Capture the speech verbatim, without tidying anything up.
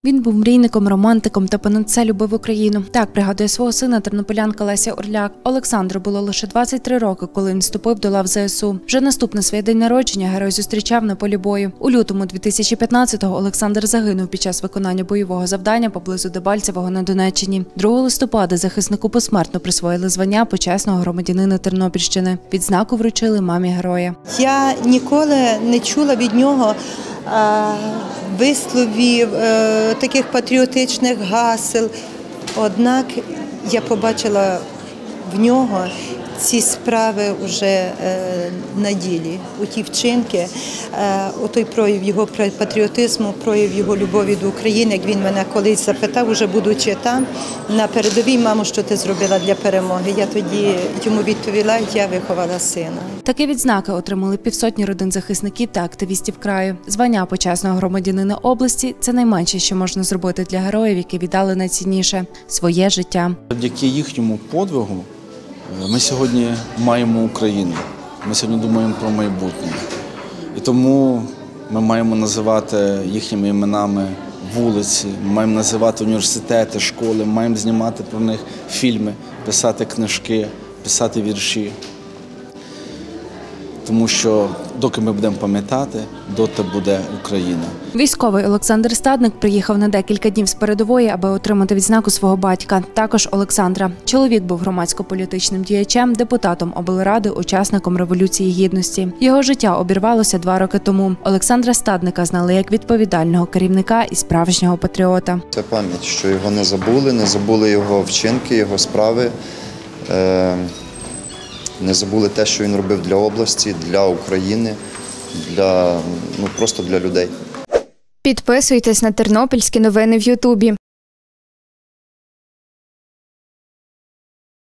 Він був мрійником, романтиком та понад все любив Україну. Так пригадує свого сина тернополянка Леся Орляк. Олександру було лише двадцять три роки, коли він вступив до лав зе ес у. Вже наступний свій день народження герой зустрічав на полі бою. У лютому дві тисячі п'ятнадцятого Олександр загинув під час виконання бойового завдання поблизу Дебальцевого на Донеччині. другого листопада захиснику посмертно присвоїли звання почесного громадянина Тернопільщини. Відзнаку вручили мамі героя. Я ніколи не чула від нього а, висловів, а, таких патріотичних гасел. Однак я побачила в нього ці справи вже е, на ділі, у ті вчинки, е, у той прояв його патріотизму, прояв його любові до України, як він мене колись запитав, уже будучи там, на передовій: мамо, що ти зробила для перемоги? Я тоді йому відповіла: я виховала сина. Такі відзнаки отримали півсотні родин захисників та активістів краю. Звання почесного громадянина області – це найменше, що можна зробити для героїв, які віддали найцінніше – своє життя. Завдяки їхньому подвигу ми сьогодні маємо Україну, ми сьогодні думаємо про майбутнє. І тому ми маємо називати їхніми іменами вулиці, ми маємо називати університети, школи, ми маємо знімати про них фільми, писати книжки, писати вірші. Тому що доки ми будемо пам'ятати, доти буде Україна. Військовий Олександр Стадник приїхав на декілька днів з передової, аби отримати відзнаку свого батька, також Олександра. Чоловік був громадсько-політичним діячем, депутатом облради, учасником Революції Гідності. Його життя обірвалося два роки тому. Олександра Стадника знали як відповідального керівника і справжнього патріота. Це пам'ять, що його не забули, не забули його вчинки, його справи. Е Не забули те, що він робив для області, для України, для, ну, просто для людей. Підписуйтесь на тернопільські новини в Ютубі.